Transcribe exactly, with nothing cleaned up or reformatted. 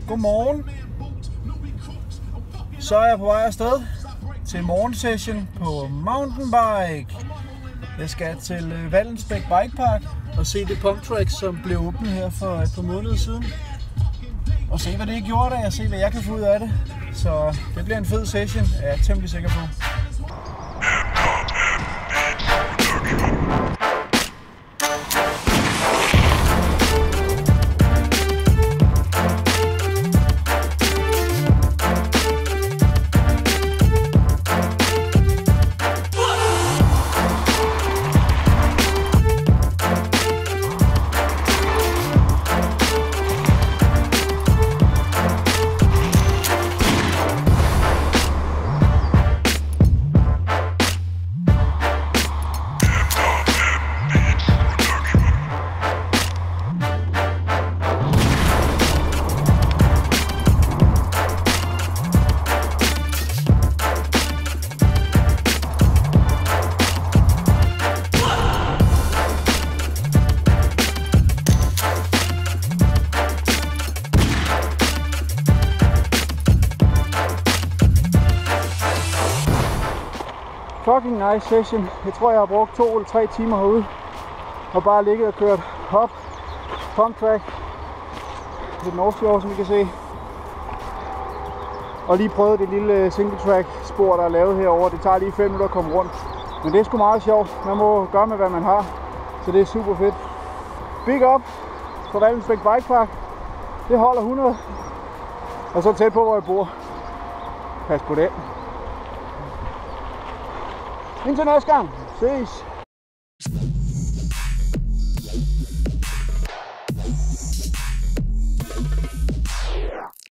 Godmorgen. Så er jeg på vej afsted til morgensession på mountainbike. Jeg skal til Vallensbæk Bike Park og se det pump track, som blev åbnet her for et par måneder siden. Og se hvad det gjorde der, og se hvad jeg kan få ud af det. Så det bliver en fed session, er jeg temmelig sikker på. Fucking nice session. Jeg tror jeg har brugt to eller tre timer herude og bare ligget og kørt hop, pump track, lidt North Shore, som I kan se, og lige prøvet det lille single track spor, der er lavet herover. Det tager lige fem minutter at komme rundt, men det er sgu meget sjovt. Man må gøre med hvad man har, så det er super fedt. Big up for Vallensbæk Bike Park. Det holder hundrede, og så tæt på hvor jeg bor. Pas på det. Indtil næste gang. Ses.